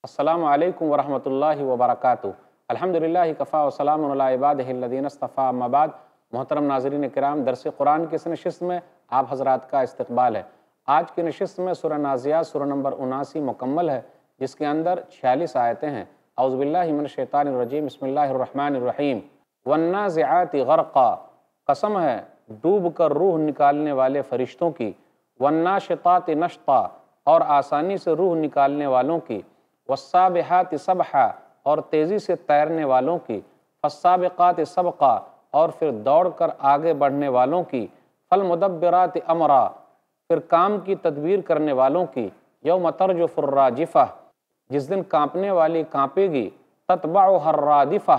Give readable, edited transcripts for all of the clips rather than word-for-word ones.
السلام علیکم ورحمۃ اللہ وبرکاتہ۔ الحمدللہ کفا وسلام علی عبادہ الذین اصطفیٰ، اما بعد۔ محترم ناظرین کرام، درس قرآن کی اس نشست میں آپ حضرات کا استقبال ہے۔ آج کی نشست میں سورہ نازعات سورہ نمبر 79 مکمل ہے، جس کے اندر 46 آیتیں ہیں۔ اعوذ باللہ من الشیطان الرجیم، بسم اللہ الرحمن الرحیم۔ والنازعات غرقا، قسم ہے ڈوب کر روح نکالنے والے فرشتوں کی۔ والناشطات نشطا، اور آسانی سے روح نکالنے والوں کی۔ والسابحات سبحا، اور تیزی سے تیرنے والوں کی۔ فالسابقات سبقا، اور پھر دوڑ کر آگے بڑھنے والوں کی۔ فالمدبرات امرا، پھر کام کی تدبیر کرنے والوں کی۔ یوم ترجف الراجفہ، جس دن کانپنے والی کانپے گی۔ تتبعها الرادفہ،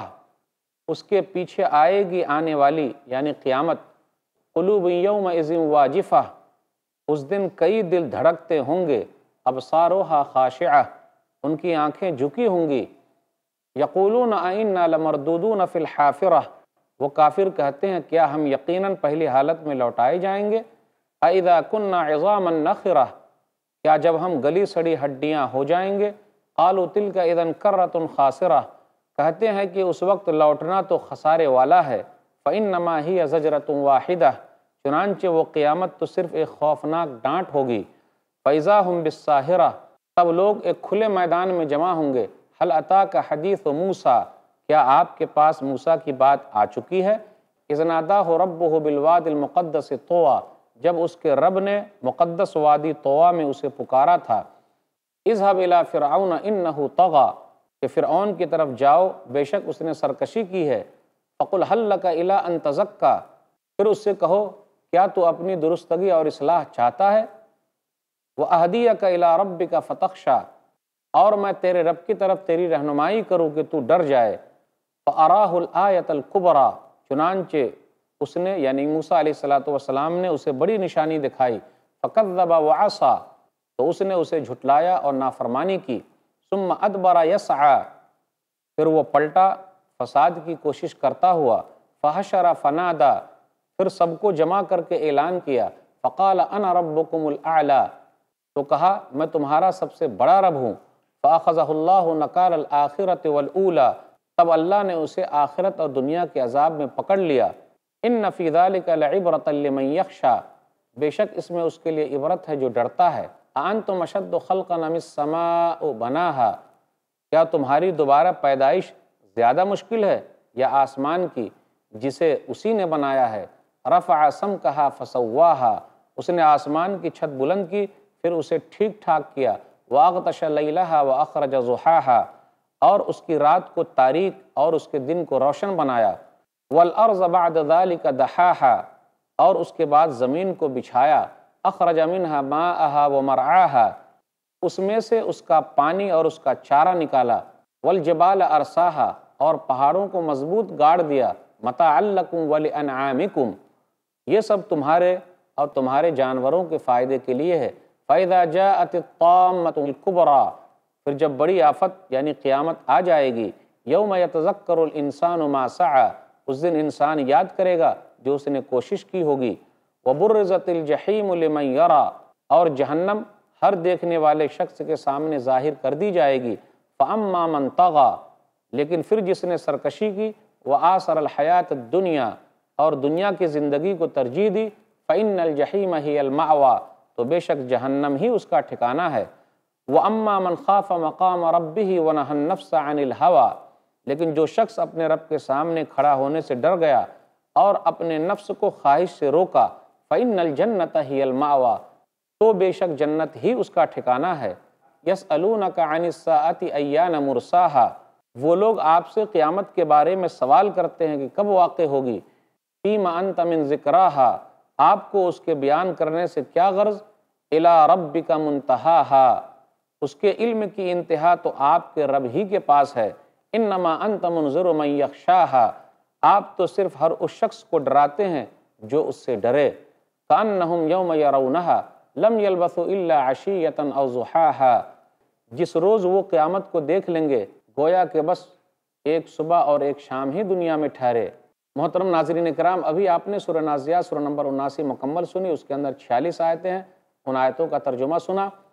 اس کے پیچھے آئے گی آنے والی یعنی قیامت۔ قلوب یومئذ واجفہ، اس دن کئی دل دھڑکتے ہوں گے۔ ابصارها خاشعہ، ان کی آنکھیں جھکی ہوں گی۔ یقولون ائنا لمردودون فی الحافرہ، وہ کافر کہتے ہیں کیا ہم یقیناً پہلی حالت میں لوٹائے جائیں گے۔ اذا کنا عظاما نخرہ، کیا جب ہم گلی سڑی ہڈیاں ہو جائیں گے۔ قالوا تلک اذا کرۃ خاسرہ، کہتے ہیں کہ اس وقت لوٹنا تو خسارے والا ہے۔ فانما ہی زجرۃ واحدہ، چنانچہ وہ قیامت تو صرف ایک خوفناک ڈانٹ ہوگی۔ فاذا ہم بالساہرہ، تب لوگ ایک کھلے میدان میں جمع ہوں گے۔ هل اتاک حدیث موسیٰ، کیا آپ کے پاس موسیٰ کی بات آ چکی ہے۔ اذ ناداہ ربہ بالوادی المقدس طویٰ، جب اس کے رب نے مقدس وادی طویٰ میں اسے پکارا تھا۔ اذهب الی فرعون انہ طغیٰ، کہ فرعون کی طرف جاؤ، بے شک اس نے سرکشی کی ہے۔ فقل هل لک الی ان تزکیٰ، پھر اس سے کہو کیا تو اپنی درستگی اور اصلاح چاہتا ہے۔ وَأَهْدِيَكَ إِلَىٰ رَبِّكَ فَتَخْشَىٰ، اور میں تیرے رب کی طرف تیری رہنمائی کروں کہ تو ڈر جائے۔ فَأَرَاهُ الْآيَةَ الْكُبْرىٰ، چنانچہ اس نے یعنی موسیٰ علیہ السلام نے اسے بڑی نشانی دکھائی۔ فَكَذَّبَ وَعَصَىٰ، تو اس نے اسے جھٹلایا اور نافرمانی کی۔ ثُمَّ أَدْبَرَ يَسْعَىٰ، پھر وہ پلٹا فساد کی کوشش کرتا ہوا۔ فَحَشَرَ فَنَادَىٰ، پھر سب کو جمع کر کے اعلان کیا۔ فَقَالَ أَنَا رَبُّكُمُ الْأَعْلَىٰ، تو کہا میں تمہارا سب سے بڑا رب ہوں۔ فَأَخَذَهُ اللَّهُ نَكَالَ الْآخِرَةِ وَالْأُولَىٰ، تب اللہ نے اسے آخرت اور دنیا کے عذاب میں پکڑ لیا۔ إِنَّ فِي ذَلِكَ لَعِبْرَةً لِمَن يَخْشَىٰ، بے شک اس میں اس کے لیے عبرت ہے جو ڈرتا ہے۔ أَأَنتُمْ أَشَدُّ خَلْقًا أَمِ السَّمَاءُ بَنَاهَا، کیا تمہاری دوبارہ پیدائش زیادہ مشکل ہے یا آسمان کی جسے اسی نے بنایا ہے۔ رَفَعَ سَمْكَهَا فَسَوَّاهَا، اس نے آسمان کی چھت بلند کی پھر اسے ٹھیک ٹھاک کیا۔ وَأَغْطَشَ لَيْلَهَا وَأَخْرَجَ ضُحَاهَا، اور اس کی رات کو تاریک اور اس کے دن کو روشن بنایا۔ وَالْأَرْضَ بَعْدَ ذَلِكَ دَحَاهَا، اور اس کے بعد زمین کو بچھایا۔ أَخْرَجَ مِنْهَا مَاءَهَا وَمَرْعَاهَا، اس میں سے اس کا پانی اور اس کا چارہ نکالا۔ وَالْجِبَالَ أَرْسَاهَا، اور پہاڑوں کو مضبوط گاڑ دیا۔ مَتَاعًا لَكُمْ وَلِأَنْعَامِكُمْ، یہ سب تمہارے اور تمہارے جانوروں کے فائدے کے لیے ہے۔ فَإِذَا جَاءَتِ الطَّامَّةُ الْكُبْرَىٰ، پھر جب بڑی آفت یعنی قیامت آ جائے گی۔ يَوْمَ يَتَذَكَّرُ الْإِنسَانُ مَا سَعَىٰ، اس دن انسان یاد کرے گا جو اس نے کوشش کی ہوگی۔ وَبُرِّزَتِ الْجَحِيمُ لِمَن يَرَىٰ، اور جہنم ہر دیکھنے والے شخص کے سامنے ظاہر کر دی جائے گی۔ فَأَمَّا مَن طَغَىٰ، لیکن پھر جس نے سرکشی کی۔ وَآثَرَ الْحَيَاةَ الدُّنْيَا، اور دنیا کی زندگی کو ترجیح دی۔ فَإِنَّ الْجَحِيمَ هِيَ الْمَأْوَىٰ، تو بے شک جہنم ہی اس کا ٹھکانہ ہے۔ وَأَمَّا مَنْ خَافَ مَقَامَ رَبِّهِ وَنَهَى النَّفْسَ عَنِ الْهَوَىٰ، لیکن جو شخص اپنے رب کے سامنے کھڑا ہونے سے ڈر گیا اور اپنے نفس کو خواہش سے روکا۔ فَإِنَّ الْجَنَّةَ هِيَ الْمَأْوَىٰ، تو بے شک جنت ہی اس کا ٹھکانہ ہے۔ يَسْأَلُونَكَ عَنِ السَّاعَةِ أَيَّانَ مُرْسَاهَا، وہ لوگ آپ سے قیامت کے بارے میں سوال کرتے ہیں کہ کب واقع ہوگی۔ فِيمَ أَنْتَ مِنْ ذِكْرَاهَا، آپ کو اس کے بیان کرنے سے کیا غرض۔ إِلَىٰ رَبِّكَ مُنْتَهَاهَا، اس کے علم کی انتہا تو آپ کے رب ہی کے پاس ہے۔ إِنَّمَا أَنْتَ مُنْذِرُ مَنْ يَخْشَاهَا، آپ تو صرف ہر اس شخص کو ڈراتے ہیں جو اس سے ڈرے۔ كَأَنَّهُمْ يَوْمَ يَرَوْنَهَا لَمْ يَلْبَثُوا إِلَّا عَشِيَّةً أَوْ ضُحَاهَا، جس روز وہ قیامت کو دیکھ لیں گے گویا کہ بس ایک صبح اور ایک شام ہی دنیا میں ٹھہرے۔ محترم ناظرین کرام، ابھی آپ نے سورہ نازعات سورہ نمبر 79 مکمل سنی، اس کے اندر 46 آیتیں ہیں، ان آیتوں کا ترجمہ سنا۔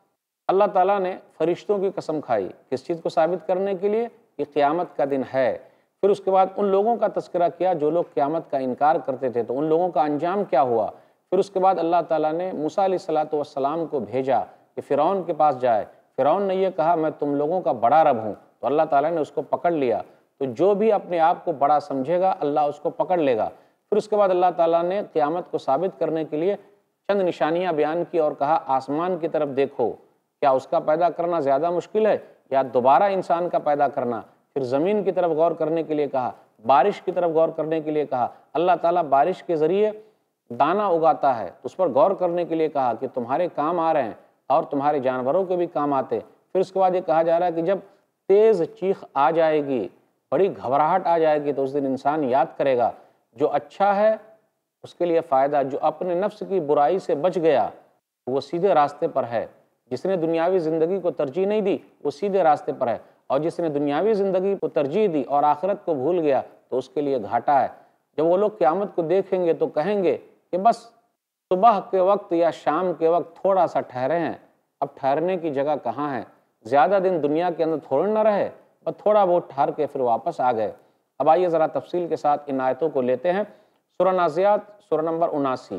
اللہ تعالیٰ نے فرشتوں کی قسم کھائی، کس چیز کو ثابت کرنے کے لیے کہ قیامت کا دن ہے۔ پھر اس کے بعد ان لوگوں کا تذکرہ کیا جو لوگ قیامت کا انکار کرتے تھے، تو ان لوگوں کا انجام کیا ہوا۔ پھر اس کے بعد اللہ تعالیٰ نے موسیٰ علیہ السلام کو بھیجا کہ فرعون کے پاس جائے۔ فرعون نے یہ کہا میں تم لوگوں کا بڑا رب ہوں، تو اللہ تعالیٰ نے اس کو پکڑ لیا۔ تو جو بھی اپنے آپ کو بڑا سمجھے گا اللہ اس کو پکڑ لے گا۔ پھر اس کے بعد اللہ تعالیٰ نے قیامت کو ثابت کرنے کے لیے چند نشانیاں بیان کی اور کہا آسمان کی طرف دیکھو، کیا اس کا پیدا کرنا زیادہ مشکل ہے یا دوبارہ انسان کا پیدا کرنا۔ پھر زمین کی طرف غور کرنے کے لیے کہا، بارش کی طرف غور کرنے کے لیے کہا، اللہ تعالیٰ بارش کے ذریعے دانہ اگاتا ہے، اس پر غور کرنے کے لیے کہا کہ تمہارے کام آ رہے ہیں اور تمہارے جانوروں کے بھی کام آتے۔ پھر اس کے بعد یہ کہا جا رہا ہے کہ جب تیز چیخ آ جائے گی، بڑی گھبراہٹ آ جائے گی، تو اس دن انسان یاد کرے گا جو اچھا ہے اس کے لیے فائدہ، جو اپنے نفس کی برائی سے بچ گیا وہ سیدھے راستے پر ہے، جس نے دنیاوی زندگی کو ترجیح نہیں دی وہ سیدھے راستے پر ہے، اور جس نے دنیاوی زندگی کو ترجیح دی اور آخرت کو بھول گیا تو اس کے لیے گھاٹا ہے۔ جب وہ لوگ قیامت کو دیکھیں گے تو کہیں گے کہ بس صبح کے وقت یا شام کے وقت تھوڑا سا ٹھہرے ہیں، اب ٹھہرنے کی جگہ کہاں ہے، زیادہ دن دنیا کے اندر تھوڑے نہ رہے، بس تھوڑا بہت ٹھہر کے پھر واپس آ گئے۔ اب آئیے ذرا تفصیل کے ساتھ ان آیتوں کو لیتے ہیں۔ سورہ نازعات سورہ نمبر 79،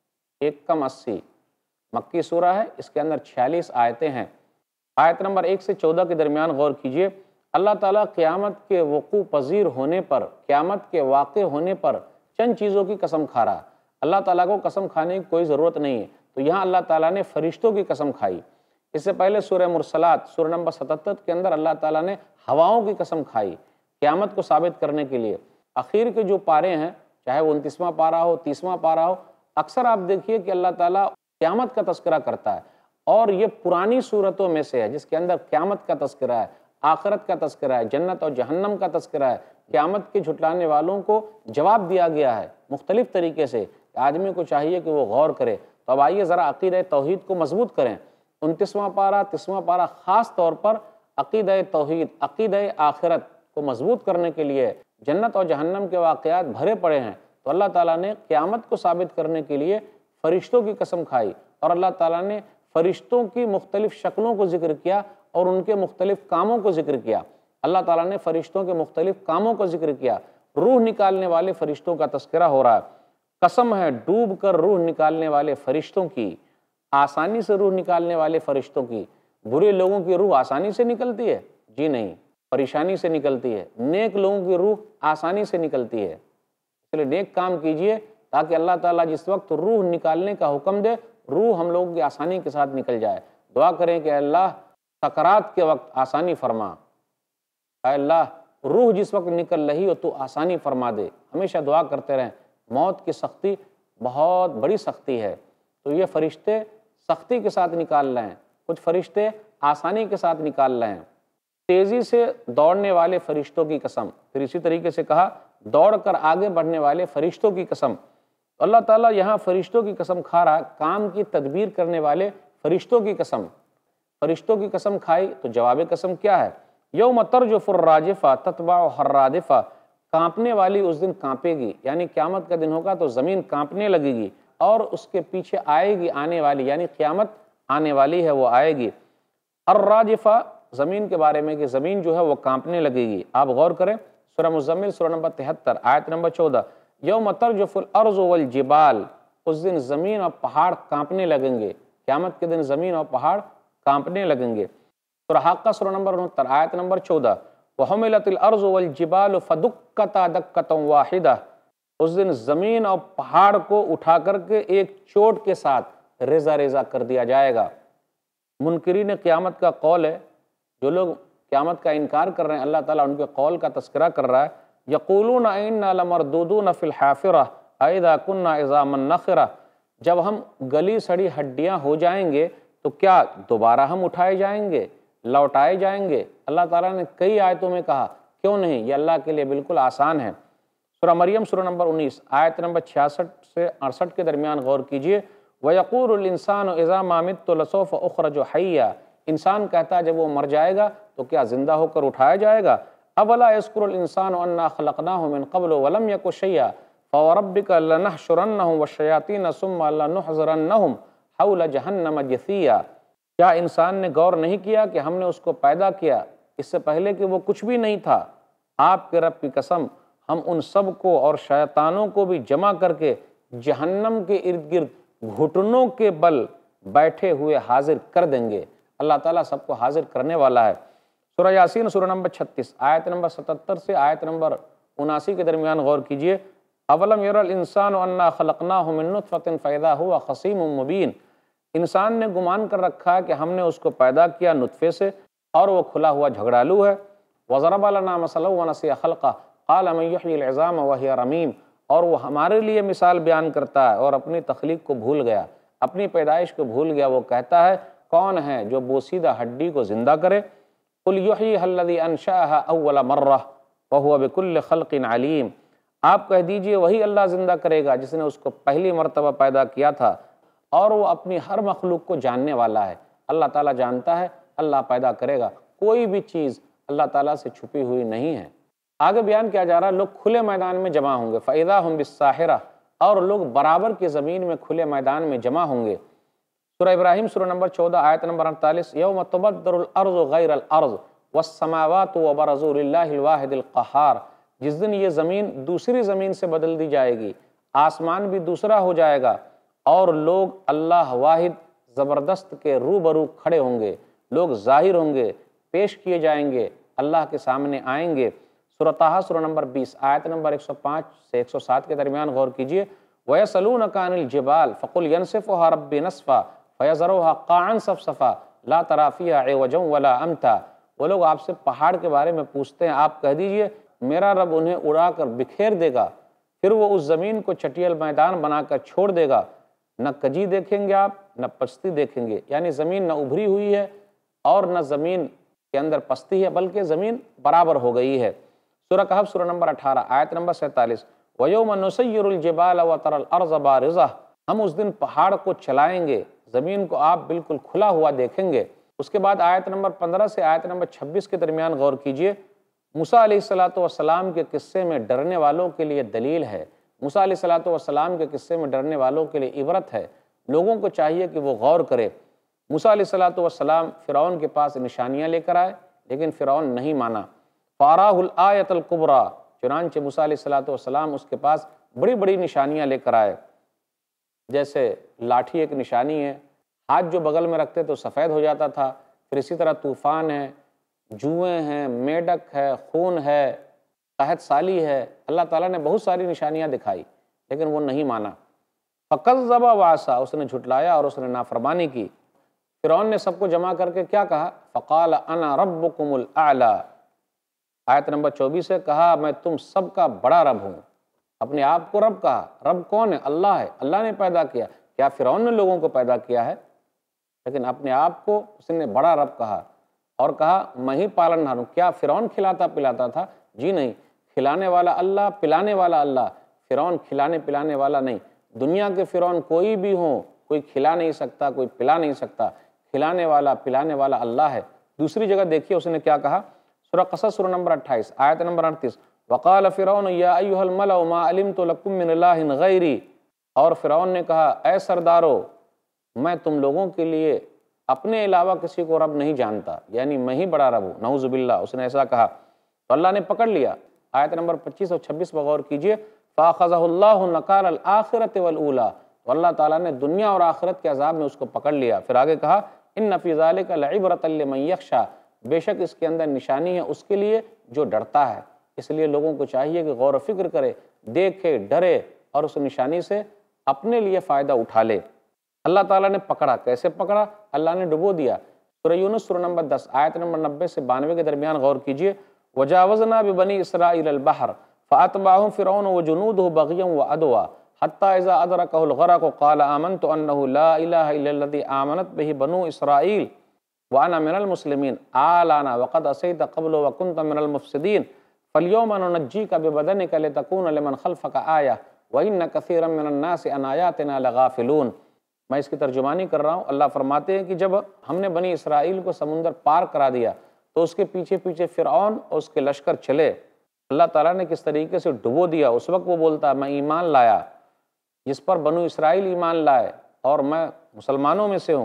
1 مکی سورہ ہے، اس کے اندر 46 آیتیں ہیں۔ آیت نمبر 1 سے 14 کے درمیان غور کیجئے۔ اللہ تعالیٰ قیامت کے وقوع پذیر ہونے پر، قیامت کے واقع ہونے پر چند چیزوں کی قسم کھا رہا ہے۔ اللہ تعالیٰ کو قسم کھانے کی کوئی ضرورت نہیں ہے، تو یہاں اللہ تعالیٰ نے فرشتوں کی قسم کھائی۔ اس سے پہلے سورہ مرسلات سورہ نمبر 77 کے اندر اللہ تعالیٰ نے ہواؤں کی قسم کھائی قیامت کو ثابت کرنے کے لیے۔ اخیر کے جو پارے ہیں، چاہے وہ 29واں پارہ ہو، 30واں پارہ ہو، اکثر آپ دیکھیے کہ اللہ تعالیٰ قیامت کا تذکرہ کرتا ہے، اور یہ پرانی صورتوں میں سے ہے جس کے اندر قیامت کا تذکرہ ہے، آخرت کا تذکرہ ہے، جنت اور جہنم کا تذکرہ ہے، قیامت کے جھٹلانے والوں کو جواب دیا گیا ہے مختلف طریقے سے۔ آدمی کو چاہیے کہ وہ غور کرے۔ تو اب آئیے ذرا عقیدہ توحید کو مضبوط کریں۔ 29واں پارہ، 30واں پارہ خاص طور پر عقیدہ توحید، عقیدہ آخرت کو مضبوط کرنے کے لیے، جنت اور جہنم کے واقعات بھرے پڑے ہیں۔ تو اللہ تعالیٰ نے قیامت کو ثابت کرنے کے لیے فرشتوں کی قسم کھائی، اور اللہ تعالیٰ نے فرشتوں کی مختلف شکلوں کو ذکر کیا اور ان کے مختلف کاموں کو ذکر کیا۔ اللہ تعالیٰ نے فرشتوں کے مختلف کاموں کو ذکر کیا۔ روح نکالنے والے فرشتوں کا تذکرہ ہو رہا ہے۔ قسم ہے ڈوب کر روح نکالنے والے فرشتوں کی، آسانی سے روح نکالنے والے فرشتوں کی۔ برے لوگوں کی روح آسانی سے نکلتی ہے؟ جی نہیں، پریشانی سے نکلتی ہے۔ نیک لوگوں کی روح آسانی سے نکلتی ہے۔ اس لیے نیک کام کیجئے تاکہ اللہ تعالیٰ جس وقت روح نکالنے کا حکم دے، روح ہم لوگوں کی آسانی کے ساتھ نکل جائے۔ دعا کریں کہ اے اللہ سکرات کے وقت آسانی فرما، اے اللہ روح جس وقت نکل رہی ہو تو آسانی فرما دے۔ ہمیشہ دعا کرتے رہیں۔ موت کی سختی بہت بڑی سختی ہے، تو یہ فرشتے سختی کے ساتھ نکال رہے ہیں، کچھ فرشتے آسانی کے ساتھ نکال رہے ہیں۔ تیزی سے دوڑنے والے فرشتوں کی قسم، پھر اسی طریقے سے کہا دوڑ کر آگے بڑھنے والے فرشتوں کی قسم۔ اللہ تعالیٰ یہاں فرشتوں کی قسم کھا رہا، کام کی تدبیر کرنے والے فرشتوں کی قسم۔ فرشتوں کی قسم کھائی تو جواب قسم کیا ہے؟ یوم ترجف الراجفہ تتبعها الرادفہ، کانپنے والی اس دن کانپے گی، یعنی قیامت کا دن ہوگا تو زمین کانپنے لگے گی، اور اس کے پیچھے آئے گی آنے والی، یعنی قیامت آنے والی ہے وہ آئے گی۔ الراجفہ زمین کے بارے میں کہ زمین جو ہے وہ کانپنے لگے گی۔ آپ غور کریں سورہ مزمل سورہ نمبر 73 آیت نمبر 14، یوم ترجف الارض والجبال، اس دن زمین اور پہاڑ کانپنے لگیں گے، قیامت کے دن زمین اور پہاڑ کانپنے لگیں گے۔ سورہ حاقہ سورہ نمبر 69 آیت نمبر 14، وَحُمِلَتِ الْأَرْضُ وَالْجِبَالُ فَدُكَّتَا دَكَّةً وَاحِدَةً، اس دن زمین اور پہاڑ کو اٹھا کر کے ایک چوٹ کے ساتھ ریزہ ریزہ کر دیا جائے گا۔ منکرین قیامت کا قول ہے، جو لوگ قیامت کا انکار کر رہے ہیں اللہ تعالیٰ ان کے قول کا تذکرہ کر رہا ہے۔ یقولون اِنَّا لَمَرْدُودُونَ فِي الْحَافِرَةِ أَإِذَا كُنَّا عِظَامًا نَخِرَةً، جب ہم گلی سڑی ہڈیاں ہو جائیں گے تو کیا دوبارہ ہم اٹھائے جائیں گے، لوٹائے جائیں گے؟ اللہ تعالیٰ نے کئی آیتوں میں کہا کیوں نہیں، یہ اللہ کے لیے بالکل آسان ہے۔ سورہ مریم سورہ نمبر 19 آیت نمبر 66 سے 68 کے درمیان غور کیجئے۔ وَيَقُولُ الْإِنسَانُ إِذَا مَا مِتُّ لَسَوْفَ أُخْرَجُ حَيًّا، انسان کہتا ہے جب وہ مر جائے گا تو کیا زندہ ہو کر اٹھایا جائے گا۔ أَوَلَا يَذْكُرُ الْإِنسَانُ أَنَّا خَلَقْنَاهُ مِنْ قَبْلُ وَلَمْ يَكُ شَيْئًا فَوَرَبِّكَ لَنَحْشُرَنَّهُمْ وَالشَّيَاطِينَ ثُمَّ لَنُحْضِرَنَّهُمْ حَوْلَ جَهَنَّمَ جِثِيًّا، کیا انسان نے غور نہیں کیا کہ ہم نے اس کو پیدا کیا اس سے پہلے کہ وہ کچھ بھی نہیں تھا؟ آپ کے رب کی قسم، ہم ان سب کو اور شیطانوں کو بھی جمع کر کے جہنم کے ارد گرد گھٹنوں کے بل بیٹھے ہوئے حاضر کر دیں گے۔ اللہ تعالیٰ سب کو حاضر کرنے والا ہے۔ سورہ یاسین سورہ نمبر 36 آیت نمبر 77 سے آیت نمبر 79 کے درمیان غور کیجئے۔ اولم یر الانسان انا خلقناہ من نطفۃ فاذا هو خصیم مبین۔ انسان نے گمان کر رکھا ہے کہ ہم نے اس کو پیدا کیا نطفے سے اور وہ کھلا ہوا جھگڑالو ہے۔ وضرب لنا مثلا ونسی خلقہ قال من یحیی العظام وہی رمیم۔ اور وہ ہمارے لیے مثال بیان کرتا ہے اور اپنی تخلیق کو بھول گیا، اپنی پیدائش کو بھول گیا۔ وہ کہتا ہے کون ہے جو بوسیدہ ہڈی کو زندہ کرے؟ قل یحییھا الذی انشأھا اول مرہ وہو بکل خلق علیم۔ آپ کہہ دیجئے وہی اللہ زندہ کرے گا جس نے اس کو پہلی مرتبہ پیدا کیا تھا اور وہ اپنی ہر مخلوق کو جاننے والا ہے۔ اللہ تعالیٰ جانتا ہے، اللہ پیدا کرے گا، کوئی بھی چیز اللہ تعالیٰ سے چھپی ہوئی نہیں ہے۔ آگے بیان کیا جا رہا ہے، لوگ کھلے میدان میں جمع ہوں گے، فَإِذَا هُمْ بِالسَّاحِرَةِ، اور لوگ برابر کی زمین میں کھلے میدان میں جمع ہوں گے۔ سورہ ابراہیم سورہ نمبر 14 آیت نمبر 48، یوم تبدل الارض غیر الارض والسماوات وبرزوا للہ الواحد القہار۔ جس دن یہ زمین دوسری زمین سے بدل دی جائے گی، آسمان بھی دوسرا ہو جائے گا اور لوگ اللہ واحد زبردست کے روبرو کھڑے ہوں گے، لوگ ظاہر ہوں گے، پیش کیے جائیں گے، اللہ کے سامنے آئیں گے۔ سورہ طٰہٰ سورہ نمبر 20 آیت نمبر 105 سے 107 کے درمیان غور کیجئے۔ وَيَسْأَلُونَكَ عَنِ الْجِبَالِ فَقُلْ يَنسِفُهَا رَبِّي نَسْفًا فَيَذَرُهَا قَاعًا صَفْصَفًا لَا تَرَىٰ فِيهَا عِوَجًا وَلَا أَمْتًا۔ وہ لوگ آپ سے پہاڑ کے بارے میں پوچھتے ہیں، آپ کہہ دیجئے میرا رب انہیں اڑا کر بکھیر دے گا، پھر وہ اس زمین کو چٹیل میدان بنا کر چھوڑ دے گا، نہ کجی دیکھیں گے آپ، نہ پستی دیکھیں گے۔ یعنی زمین نہ ابھری ہوئی ہے اور نہ زمین کے اندر پستی ہے، بلکہ زمین برابر ہو گئی ہے۔ سورہ کہف سورہ نمبر 18 آیت نمبر 47، وَيَوْمَ نُسَيِّرُ الْجِبَالَ وَتَرَى الْأَرْضَ بَارِزَةً۔ ہم اس دن پہاڑ کو چلائیں گے، زمین کو آپ بالکل کھلا ہوا دیکھیں گے۔ اس کے بعد آیت نمبر 15 سے آیت نمبر 26 کے درمیان غور کیجئے۔ موسیٰ علیہ السلام کے قصے میں ڈرنے والوں کے لیے دلیل ہے، موسیٰ علیہ السلام کے قصے میں ڈرنے والوں کے لیے عبرت ہے۔ لوگوں کو چاہیے کہ وہ غور کرے۔ موسیٰ علیہ السلام فرعون کے پاس نشانیاں لے کر آئے، لیکن فرعون نہیں مانا۔ فَأَرَاهُ الْآيَةَ الْكُبْرَىٰ، چنانچہ موسیٰ علیہ السلام اس کے پاس بڑی بڑی نشانیاں لے کر آئے، جیسے لاٹھی ایک نشانی ہے، ہاتھ جو بغل میں رکھتے تو سفید ہو جاتا تھا، پھر اسی طرح طوفان ہے، جوئیں ہیں، میڈک ہے، خون ہے، قحط سالی ہے۔ اللہ تعالیٰ نے بہت ساری نشانیاں دکھائی لیکن وہ نہیں مانا۔ فَكَذَّبَ وَعَصَىٰ، اس نے جھٹلایا اور اس نے نافرمانی کی۔ فرعون نے سب کو جمع کر کے کیا کہا؟ فَقَالَ أَنَا رَبُّكُمُ الْأَعْلَىٰ، آیت نمبر 24 سے کہا میں تم سب کا بڑا رب ہوں۔ اپنے آپ کو رب کہا۔ رب کون ہے؟ اللہ ہے، اللہ نے پیدا کیا۔ کیا فرعون نے لوگوں کو پیدا کیا ہے؟ لیکن اپنے آپ کو اس نے بڑا رب کہا اور کہا میں ہی پالنہار ہوں۔ کیا فرعون کھلاتا پلاتا تھا؟ جی نہیں، کھلانے والا اللہ، پلانے والا اللہ، فرعون کھلانے پلانے والا نہیں۔ دنیا کے فرعون کوئی بھی ہوں، کوئی کھلا نہیں سکتا، کوئی پلا نہیں سکتا، کھلانے والا پلانے والا اللہ ہے۔ دوسری جگہ دیکھیے اس نے کیا کہا، سورہ قصص سورہ نمبر 28 آیت نمبر 38، وقال فرعون یا ایھا الملأ ما علمت لکم من الہ غیری، اور فرعون نے کہا اے سردارو، میں تم لوگوں کے لیے اپنے علاوہ کسی کو رب نہیں جانتا، یعنی میں ہی بڑا رب ہوں، نعوذ باللہ۔ اس نے ایسا کہا تو اللہ نے پکڑ لیا۔ آیت نمبر 25 اور 26 پر غور کیجئے، فَأَخَذَهُ اللَّهُ نَكَالَ الْآخِرَةِ وَالْأُولَىٰ، تو اللہ تعالیٰ نے دنیا اور آخرت کے عذاب میں اس کو پکڑ لیا۔ پھر آگے کہا إِنَّ فِي ذَلِكَ لَعِبْرَةً لِّمَن يَخْشَىٰ، بے شک اس کے اندر نشانی ہے اس کے لیے جو ڈرتا ہے۔ اس لیے لوگوں کو چاہیے کہ غور و فکر کرے، دیکھے، ڈرے اور اس نشانی سے اپنے لیے فائدہ اٹھا لے۔ اللہ تعالیٰ نے پکڑا، کیسے پکڑا؟ اللہ نے ڈبو دیا۔ سورہ یونس سورہ نمبر 10 آیت نمبر 90 سے 92 کے درمیان غور کیجئے، وَجَاوَزْنَا بِبَنِي إِسْرَائِيلَ الْبَحْرَ فَأَتْبَعَهُمْ فِرْعَوْنُ وَجُنُودُهُ بَغْيًا وَعَدْوًا حَتَّىٰ إِذَا أَدْرَكَهُ الْغَرَقُ قَالَ آمَنْتُ أَنَّهُ لَا إِلَٰهَ إِلَّا الَّذِي آمَنَتْ بِهِ بَنُو إِسْرَائِيلَ وَأَنَا مِنَ الْمُسْلِمِينَ آلَانَ وَقَدْ عَصَيْتَ قَبْلُ وَكُنْتَ مِنَ الْمُفْسِدِينَ فَالْيَوْمَ نُنَجِّيكَ بِبَدَنِكَ لِتَكُونَ لِمَنْ خَلْفَكَ آيَةً وَإِنَّ كَثِيرًا مِنَ النَّاسِ عَنْ آيَاتِنَا لَغَافِلُونَ۔ میں اس کی ترجمانی کر رہا ہوں۔ اللہ فرماتے ہیں کہ جب ہم نے بنی اسرائیل کو سمندر پار کرا دیا تو اس کے پیچھے پیچھے فرعون اور اس کے لشکر چلے۔ اللہ تعالیٰ نے کس طریقے سے ڈبو دیا۔ اس وقت وہ بولتا ہے میں ایمان لایا، جس پر بنو اسرائیل ایمان لائے اور میں مسلمانوں میں سے ہوں۔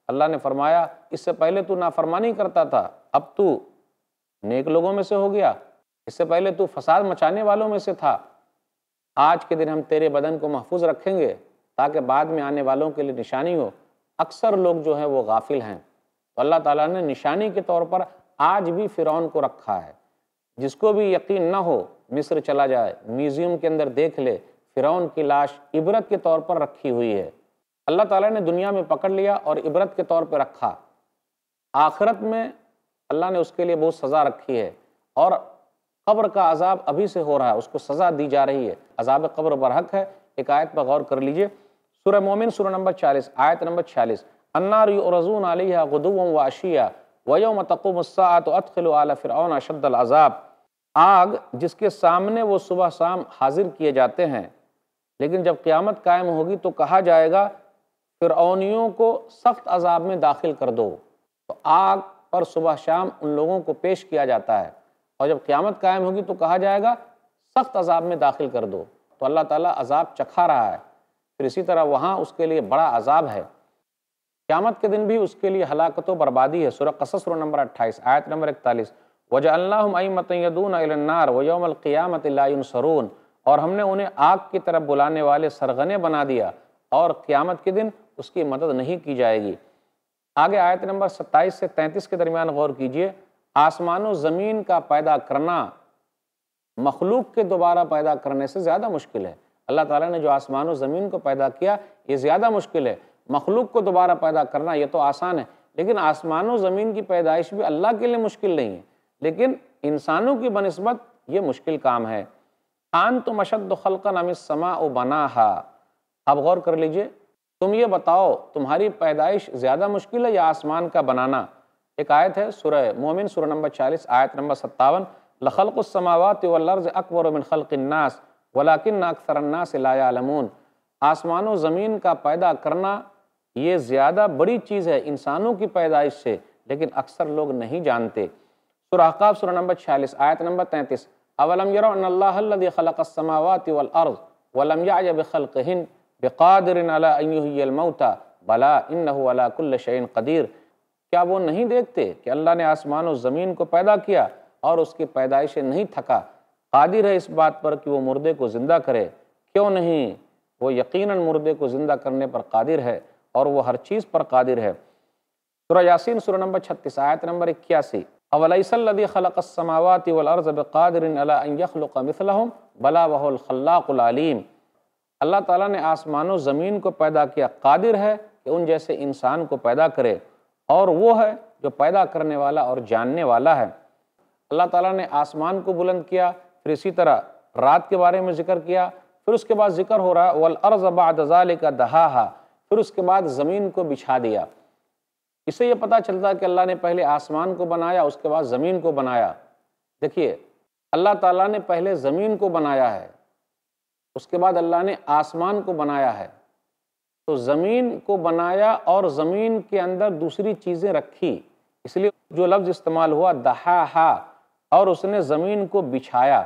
اللہ نے فرمایا اس سے پہلے تو نافرمانی کرتا تھا، اب تو نیک لوگوں میں سے ہو گیا، اس سے پہلے تو فساد مچانے والوں میں سے تھا۔ آج کے دن ہم تیرے بدن کو محفوظ رکھیں گے تاکہ بعد میں آنے والوں کے لیے نشانی ہو۔ اکثر لوگ جو ہیں وہ غافل ہیں، تو اللہ تعالیٰ نے نشانی کے طور پر آج بھی فرعون کو رکھا ہے۔ جس کو بھی یقین نہ ہو مصر چلا جائے، میوزیم کے اندر دیکھ لے، فرعون کی لاش عبرت کے طور پر رکھی ہوئی ہے۔ اللہ تعالیٰ نے دنیا میں پکڑ لیا اور عبرت کے طور پہ رکھا، آخرت میں اللہ نے اس کے لیے بہت سزا رکھی ہے، اور قبر کا عذاب ابھی سے ہو رہا ہے، اس کو سزا دی جا رہی ہے، عذاب قبر برحق ہے۔ ایک آیت پر غور کر لیجئے، سورہ مومن سورہ نمبر 40 آیت نمبر 46، النار یعرضون علیہا غدوا وعشیا ویوم تقوم الساعۃ ادخلوا آل فرعون اشد العذاب۔ آگ جس کے سامنے وہ صبح شام حاضر کیے جاتے ہیں، لیکن جب قیامت قائم ہوگی تو کہا جائے گا فرعونیوں کو سخت عذاب میں داخل کر دو، تو آگ پر صبح شام ان لوگوں کو پیش کیا جاتا ہے، اور جب قیامت قائم ہوگی تو کہا جائے گا سخت عذاب میں داخل کر دو، تو اللہ تعالیٰ عذاب چکھا رہا ہے۔ پھر اسی طرح وہاں اس کے لیے بڑا عذاب ہے، قیامت کے دن بھی اس کے لیے ہلاکت و بربادی ہے۔ سورہ قصص سورہ نمبر 28 آیت نمبر 41، وَجَعَلْنَاهُمْ أَئِمَّةً يَدْعُونَ إِلَى النَّارِ وَيَوْمَ الْقِيَامَةِ لَا يُنصَرُونَ، اور ہم نے انہیں آگ کی طرف بلانے والے سرغنے بنا دیا، اور قیامت کے دن اس کی مدد نہیں کی جائے گی۔ آگے آیت نمبر 27 سے 33 کے درمیان غور کیجئے، آسمان و زمین کا پیدا کرنا مخلوق کے دوبارہ پیدا کرنے سے زیادہ مشکل ہے۔ اللہ تعالیٰ نے جو آسمان و زمین کو پیدا کیا یہ زیادہ مشکل ہے، مخلوق کو دوبارہ پیدا کرنا یہ تو آسان ہے، لیکن آسمان و زمین کی پیدائش بھی اللہ کے لیے مشکل نہیں ہے، لیکن انسانوں کی بنسبت یہ مشکل کام ہے۔ أَأَنْتُمْ أَشَدُّ خَلْقًا أَمِ السَّمَاءُ بَنَاهَا، اب غور کر لیجئے، تم یہ بتاؤ تمہاری پیدائش زیادہ مشکل ہے یا آسمان کا بنانا؟ ایک آیت ہے سورہ مومن سورہ نمبر 40 آیت نمبر 57، لَخَلْقُ السَّمَاوَاتِ وَالْأَرْضِ أَكْبَرُ مِنْ خَلْقِ النَّاسِ وَلَكِنَّ أَكْثَرَ النَّاسِ لَا يَعْلَمُونَ، آسمان و زمین کا پیدا کرنا یہ زیادہ بڑی چیز ہے انسانوں کی پیدائش سے، لیکن اکثر لوگ نہیں جانتے۔ سورہ احقاف سورہ نمبر 46 آیت نمبر 33، اَوَلَمْ يَرَوْا أَنَّ اللَّهَ الَّذِي خَلَقَ السَّمَاوَاتِ وَالْأَرْضَ وَلَمْ يَعْيَ بِخَلْقِهِنَّ بِقَادِرٍ عَلَىٰ أَن يُحْيِيَ الْمَوْتَىٰ بَلَىٰ إِنَّهُ عَلَىٰ كُلِّ شَيْءٍ قَدِيرٌ، کیا وہ نہیں دیکھتے کہ اللہ نے آسمان و زمین کو پیدا کیا اور اس کی پیدائش سے نہیں تھکا، قادر ہے اس بات پر کہ وہ مردے کو زندہ کرے؟ کیوں نہیں، وہ یقیناً مردے کو زندہ کرنے پر قادر ہے اور وہ ہر چیز پر قادر ہے۔ سورہ یاسین سورہ نمبر 36 آیت نمبر 81، أَوَلَيْسَ الَّذِي خَلَقَ السَّمَاوَاتِ وَالْأَرْضَ بِقَادِرٍ عَلَىٰ أَن يَخْلُقَ مِثْلَهُم بَلَىٰ وَهُوَ الْخَلَّاقُ الْعَلِيمُ، اللہ تعالیٰ نے آسمان و زمین کو پیدا کیا، قادر ہے کہ ان جیسے انسان کو پیدا کرے، اور وہ ہے جو پیدا کرنے والا اور جاننے والا ہے۔ اللہ تعالیٰ نے آسمان کو بلند کیا، پھر اسی طرح رات کے بارے میں ذکر کیا، پھر اس کے بعد ذکر ہو رہا ہے وَالْأَرْضَ بَعْدَ ذَلِكَ دَحَاهَا، پھر اس کے بعد زمین کو بچھا دیا۔ اس سے یہ پتہ چلتا ہے کہ اللہ نے پہلے آسمان کو بنایا، اس کے بعد زمین کو بنایا۔ دیکھیے، اللہ تعالیٰ نے پہلے زمین کو بنایا ہے، اس کے بعد اللہ نے آسمان کو بنایا ہے، تو زمین کو بنایا اور زمین کے اندر دوسری چیزیں رکھی، اس لیے جو لفظ استعمال ہوا دحاہا، اور اس نے زمین کو بچھایا۔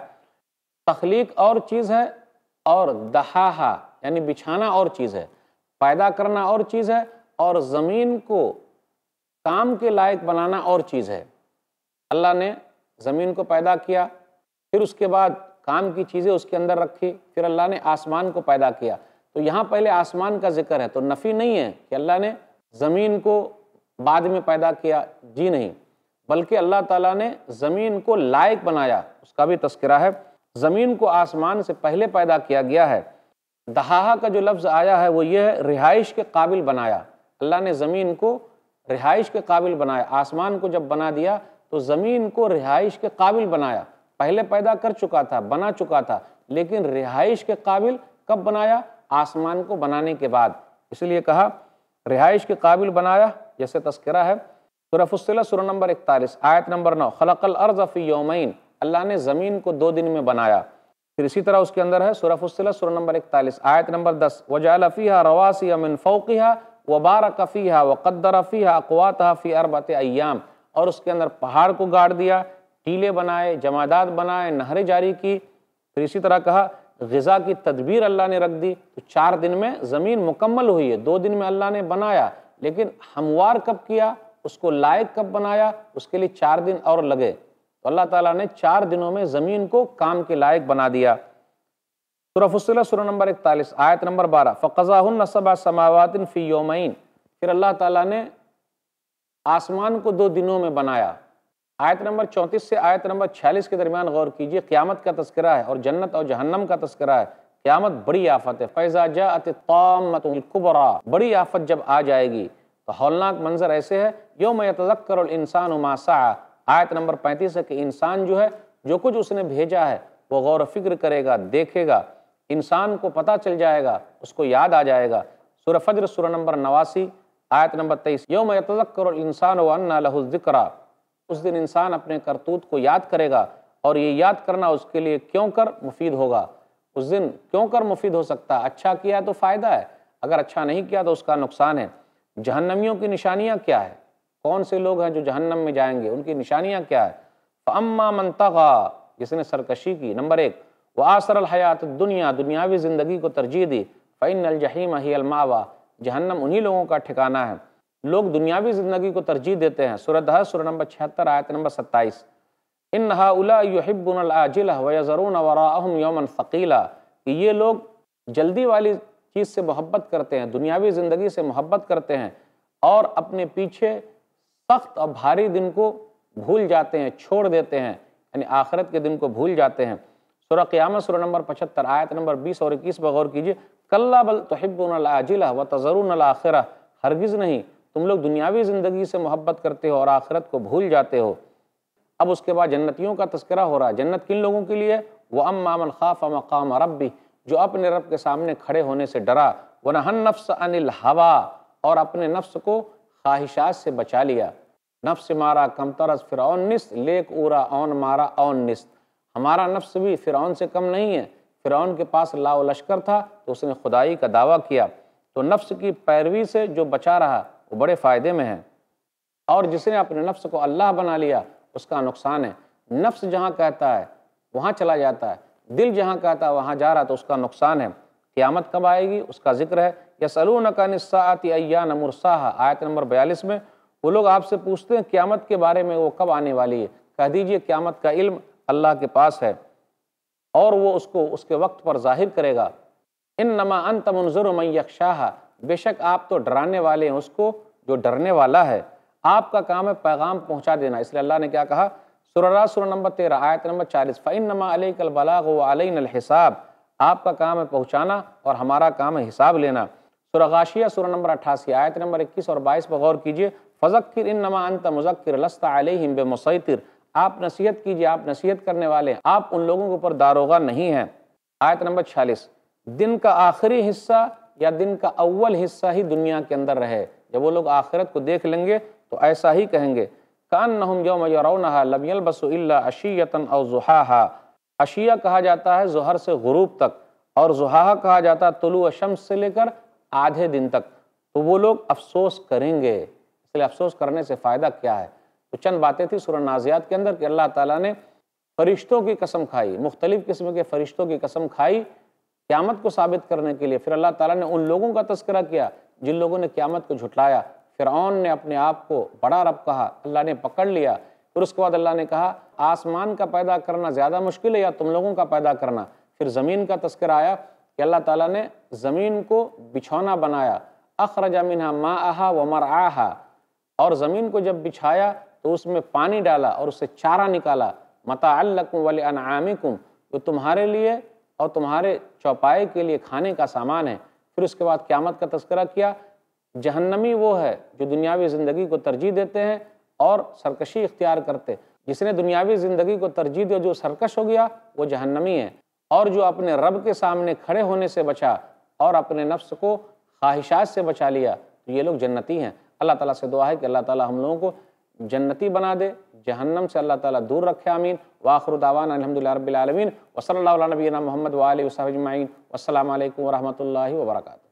تخلیق اور چیز ہے اور دحاہا یعنی بچھانا اور چیز ہے، پیدا کرنا اور چیز ہے، اور زمین کو کام کے لائق بنانا اور چیز ہے۔ اللہ نے زمین کو پیدا کیا، پھر اس کے بعد کام کی چیزیں اس کے اندر رکھی، پھر اللہ نے آسمان کو پیدا کیا۔ تو یہاں پہلے آسمان کا ذکر ہے، تو نفی نہیں ہے کہ اللہ نے زمین کو بعد میں پیدا کیا، جی نہیں، بلکہ اللہ تعالیٰ نے زمین کو لائق بنایا، اس کا بھی تذکرہ ہے۔ زمین کو آسمان سے پہلے پیدا کیا گیا ہے۔ دحاہا کا جو لفظ آیا ہے وہ یہ ہے رہائش کے قابل بنایا، اللہ نے زمین کو رہائش کے قابل بنایا۔ آسمان کو جب بنا دیا تو زمین کو رہائش کے قابل بنایا، پہلے پیدا کر چکا تھا، بنا چکا تھا، لیکن رہائش کے قابل کب بنایا؟ آسمان کو بنانے کے بعد، اس لیے کہا رہائش کے قابل بنایا، جیسے تذکرہ ہے سورہ فصلت سورہ نمبر 41 آیت نمبر 9، خلق الارض فی یومین، اللہ نے زمین کو 2 دن میں بنایا۔ پھر اسی طرح اس کے اندر ہے سورہ فصلت سورہ نمبر 41 آیت نمبر 10، وجعل فیہا رواسیا من فوقہا وبارک فیہا وقدر فیہا اقواتہا فی 4 ایام، اور اس کے اندر پہاڑ کو گاڑ دیا، ٹیلے بنائے، جمادات بنائے، نہریں جاری کی، پھر اسی طرح کہا غذا کی تدبیر اللہ نے رکھ دی، تو 4 دن میں زمین مکمل ہوئی ہے۔ 2 دن میں اللہ نے بنایا، لیکن ہموار کب کیا، اس کو لائق کب بنایا، اس کے لیے 4 دن اور لگے، تو اللہ تعالیٰ نے 4 دنوں میں زمین کو کام کے لائق بنا دیا۔ سورہ فصلت سورہ نمبر 41 آیت نمبر 12 فَقَضَاهُنَّ سَبْعَ سَمَاوَاتٍ فِي يَوْمَيْنِ، پھر اللہ تعالیٰ نے آسمان کو 2 دنوں میں بنایا۔ آیت نمبر 34 سے آیت نمبر 46 کے درمیان غور کیجئے، قیامت کا تذکرہ ہے اور جنت اور جہنم کا تذکرہ ہے۔ قیامت بڑی آفت ہے، فَإِذَا جَاءَتِ الطَّامَّةُ الْكُبْرَىٰ، بڑی آفت جب آ جائے گی تو ہولناک منظر ایسے ہے، یوم یتذکر الانسان ما سعی، آیت نمبر 35 ہے کہ انسان جو ہے جو کچھ اس نے بھیجا ہے وہ غور و فکر کرے گا، دیکھے گا، انسان کو پتہ چل جائے گا، اس کو یاد آ جائے گا۔ سورہ فجر سورہ نمبر 89 آیت نمبر 23 یوم یتذکر الانسان وانى له الذکریٰ، اس دن انسان اپنے کرتوت کو یاد کرے گا، اور یہ یاد کرنا اس کے لیے کیوں کر مفید ہوگا، اس دن کیوں کر مفید ہو سکتا ہے، اچھا کیا تو فائدہ ہے، اگر اچھا نہیں کیا تو اس کا نقصان ہے۔ جہنمیوں کی نشانیاں کیا ہے، کون سے لوگ ہیں جو جہنم میں جائیں گے، ان کی نشانیاں کیا ہے؟ فَأَمَّا مَنْ طَغَىٰ، جس نے سرکشی کی، نمبر 1، وَآثَرَ الْحَيَاةَ الدُّنْيَا، دنیاوی زندگی کو ترجیح دی، فَإِنَّ الْجَحِيمَ هِيَ الْمَأْوَىٰ، جہنم انہی لوگوں کا ٹھکانہ ہے۔ لوگ دنیاوی زندگی کو ترجیح دیتے ہیں۔ سورہ دہر سورہ نمبر 76 آیت نمبر 27 إِنَّ هَٰؤُلَاءِ يُحِبُّونَ الْعَاجِلَةَ وَيَذَرُونَ وَرَاءَهُمْ يَوْمًا ثَقِيلًا، کہ یہ لوگ جلدی والی چیز سے محبت کرتے ہیں، دنیاوی زندگی سے محبت کرتے ہیں، اور اپنے پیچھے سخت اور بھاری دن کو بھول جاتے ہیں، چھوڑ دیتے ہیں، یعنی آخرت کے دن کو بھول جاتے ہیں۔ سورہ قیامت سورہ نمبر 75 آیت نمبر 20 اور 21 پر غور کیجئے، کَلَّا بَلْ تُحِبُّونَ الْعَاجِلَةَ وَتَذَرُونَ الْآخِرَةَ، ہرگز نہیں، تم لوگ دنیاوی زندگی سے محبت کرتے ہو اور آخرت کو بھول جاتے ہو۔ اب اس کے بعد جنتیوں کا تذکرہ ہو رہا ہے۔ جنت کن لوگوں کے لیے؟ وَأَمَّا مَنْ خَافَ مَقَامَ رَبِّهِ، جو اپنے رب کے سامنے کھڑے ہونے سے ڈرا، وَنَهَى النَّفْسَ عَنِ الْهَوَىٰ، اور اپنے نفس کو خواہشات سے بچا لیا۔ نفس مارا کم ترس فرعون نست، لیک اورا اون مارا اون نست، ہمارا نفس بھی فرعون سے کم نہیں ہے۔ فرعون کے پاس لاؤ لشکر تھا تو اس نے خدائی کا دعویٰ کیا، تو نفس کی پیروی سے جو بچا رہا وہ بڑے فائدے میں ہے، اور جس نے اپنے نفس کو اللہ بنا لیا اس کا نقصان ہے۔ نفس جہاں کہتا ہے وہاں چلا جاتا ہے، دل جہاں کہتا ہے وہاں جا رہا تو اس کا نقصان ہے۔ قیامت کب آئے گی اس کا ذکر ہے۔ یسألونک عن الساعۃ ایان مرساہا، آیت نمبر 42 میں وہ لوگ آپ سے پوچھتے ہیں قیامت کے بارے میں وہ کب آنے والی ہے، کہہ دیجئے قیامت کا علم اللہ کے پاس ہے اور وہ اس کو اس کے وقت پر ظاہر کرے گا۔ انما انت منذر من یخشاہا، بے شک آپ تو ڈرانے والے ہیں اس کو جو ڈرنے والا ہے، آپ کا کام ہے پیغام پہنچا دینا۔ اس لیے اللہ نے کیا کہا، سورہ رات سورہ نمبر 13 آیت نمبر 40 فإنما علیک البلاغ وعلینا الحساب، آپ کا کام ہے پہنچانا اور ہمارا کام ہے حساب لینا۔ سورہ غاشیہ سورہ نمبر 88 آیت نمبر 21 اور 22 پر غور کیجئے، فذکر انما انت مذکر لست علیہم بمسیطر، آپ نصیحت کیجئے، آپ نصیحت کرنے والے ہیں، آپ ان لوگوں کے اوپر داروغہ نہیں ہیں۔ آیت نمبر 46 دن کا آخری حصہ یا دن کا اول حصہ ہی دنیا کے اندر رہے، جب وہ لوگ آخرت کو دیکھ لیں گے تو ایسا ہی کہیں گے، کأنہم یوم یرونہا لم یلبسوا الا عشیۃ او ضحاہا، عشیہ کہا جاتا ہے ظہر سے غروب تک، اور ضحاہا کہا جاتا ہے طلوع شمس سے لے کر آدھے دن تک، تو وہ لوگ افسوس کریں گے۔ اس لیے افسوس کرنے سے فائدہ کیا ہے؟ تو چند باتیں تھیں سورہ نازعات کے اندر کہ اللہ تعالیٰ نے فرشتوں کی قسم کھائی، مختلف قسم کے فرشتوں کی قسم کھائی قیامت کو ثابت کرنے کے لیے۔ پھر اللہ تعالیٰ نے ان لوگوں کا تذکرہ کیا جن لوگوں نے قیامت کو جھٹلایا۔ فرعون نے اپنے آپ کو بڑا رب کہا، اللہ نے پکڑ لیا۔ پھر اس کے بعد اللہ نے کہا آسمان کا پیدا کرنا زیادہ مشکل ہے یا تم لوگوں کا پیدا کرنا؟ پھر زمین کا تذکرہ آیا کہ اللہ تعالیٰ نے زمین کو بچھونا بنایا، اخرج منہا ماءہا ومرعاہا، اور زمین کو جب بچھایا تو اس میں پانی ڈالا اور اس سے چارہ نکالا، متاعا لکم ولانعامکم، تو تمہارے لیے اور تمہارے چوپائے کے لیے کھانے کا سامان ہے۔ پھر اس کے بعد قیامت کا تذکرہ کیا۔ جہنمی وہ ہے جو دنیاوی زندگی کو ترجیح دیتے ہیں اور سرکشی اختیار کرتے، جس نے دنیاوی زندگی کو ترجیح دی جو سرکش ہو گیا وہ جہنمی ہے، اور جو اپنے رب کے سامنے کھڑے ہونے سے بچا اور اپنے نفس کو خواہشات سے بچا لیا تو یہ لوگ جنتی ہیں۔ اللہ تعالیٰ سے دعا ہے کہ اللہ تعالیٰ ہم لوگوں کو جنتی بنا دے، جہنم سے اللہ تعالیٰ دور رکھے، آمین۔ وآخر دعوانا الحمدللہ رب العالمین، وصلی اللہ علی نبینا محمد وآلہ وصحبہ اجمعین، والسلام علیکم ورحمۃ اللہ وبرکاتہ۔